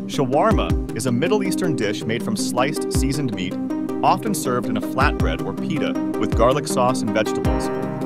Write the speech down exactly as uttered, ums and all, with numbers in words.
Shawarma is a Middle Eastern dish made from sliced, seasoned meat, often served in a flatbread or pita with garlic sauce and vegetables.